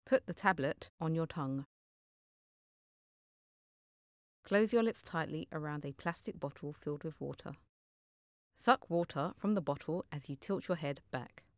Put the tablet on your tongue. Close your lips tightly around a plastic bottle filled with water. Suck water from the bottle as you tilt your head back.